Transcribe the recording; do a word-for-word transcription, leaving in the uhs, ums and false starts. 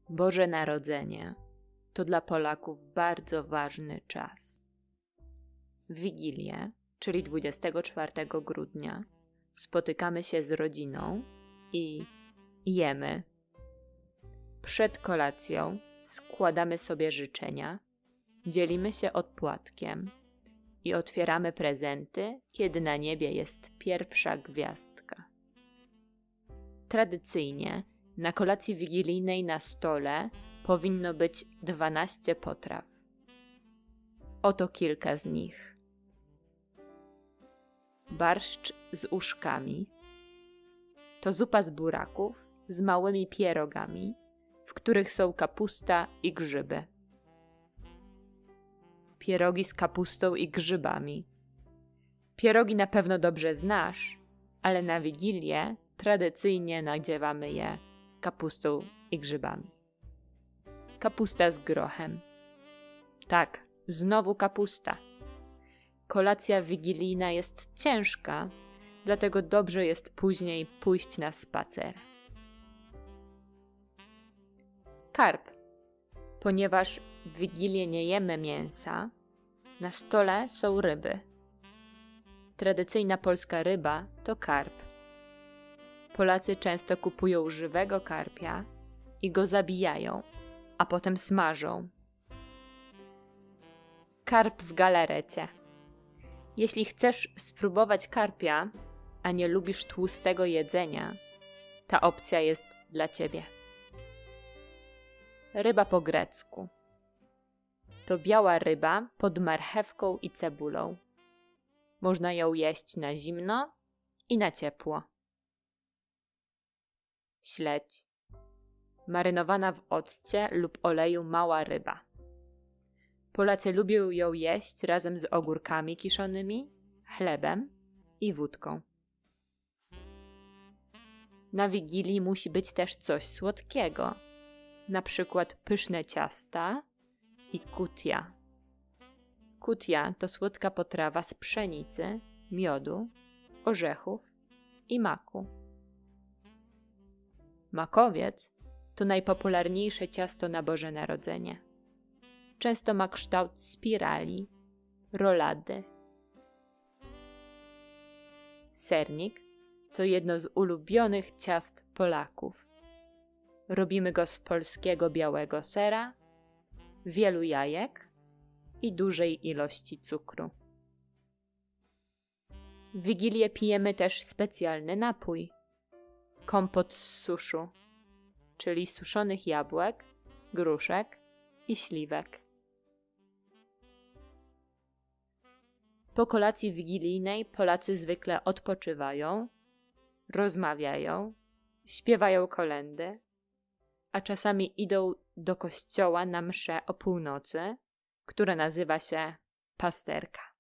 Boże Narodzenie to dla Polaków bardzo ważny czas. W Wigilię, czyli dwudziestego czwartego grudnia, spotykamy się z rodziną i jemy. Przed kolacją składamy sobie życzenia, dzielimy się odpłatkiem i otwieramy prezenty, kiedy na niebie jest pierwsza gwiazdka. Tradycyjnie na kolacji wigilijnej na stole powinno być dwanaście potraw. Oto kilka z nich. Barszcz z uszkami. To zupa z buraków z małymi pierogami, w których są kapusta i grzyby. Pierogi z kapustą i grzybami. Pierogi na pewno dobrze znasz, ale na Wigilię tradycyjnie nadziewamy je kapustą i grzybami. Kapusta z grochem. Tak, znowu kapusta. Kolacja wigilijna jest ciężka, dlatego dobrze jest później pójść na spacer. Karp. Ponieważ w Wigilię nie jemy mięsa, na stole są ryby. Tradycyjna polska ryba to karp. Polacy często kupują żywego karpia i go zabijają, a potem smażą. Karp w galarecie. Jeśli chcesz spróbować karpia, a nie lubisz tłustego jedzenia, ta opcja jest dla ciebie. Ryba po grecku. To biała ryba pod marchewką i cebulą. Można ją jeść na zimno i na ciepło. Śledź. Marynowana w occie lub oleju mała ryba. Polacy lubią ją jeść razem z ogórkami kiszonymi, chlebem i wódką. Na Wigilii musi być też coś słodkiego, na przykład pyszne ciasta i kutia. Kutia to słodka potrawa z pszenicy, miodu, orzechów i maku. Makowiec to najpopularniejsze ciasto na Boże Narodzenie. Często ma kształt spirali, rolady. Sernik to jedno z ulubionych ciast Polaków. Robimy go z polskiego białego sera, wielu jajek i dużej ilości cukru. W Wigilię pijemy też specjalny napój. Kompot z suszu, czyli suszonych jabłek, gruszek i śliwek. Po kolacji wigilijnej Polacy zwykle odpoczywają, rozmawiają, śpiewają kolędy, a czasami idą do kościoła na mszę o północy, która nazywa się pasterka.